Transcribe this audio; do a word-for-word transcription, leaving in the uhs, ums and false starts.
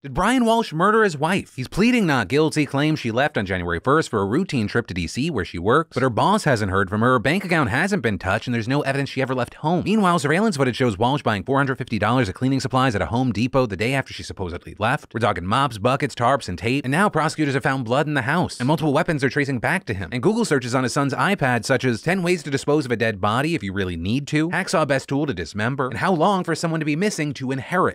Did Brian Walshe murder his wife? He's pleading not guilty, claims she left on January first for a routine trip to D C where she works, but her boss hasn't heard from her, her bank account hasn't been touched, and there's no evidence she ever left home. Meanwhile, surveillance footage shows Walshe buying four hundred fifty dollars of cleaning supplies at a Home Depot the day after she supposedly left. We're talking mops, buckets, tarps, and tape, and now prosecutors have found blood in the house, and multiple weapons are tracing back to him. And Google searches on his son's iPad such as ten ways to dispose of a dead body if you really need to, hacksaw best tool to dismember, and how long for someone to be missing to inherit.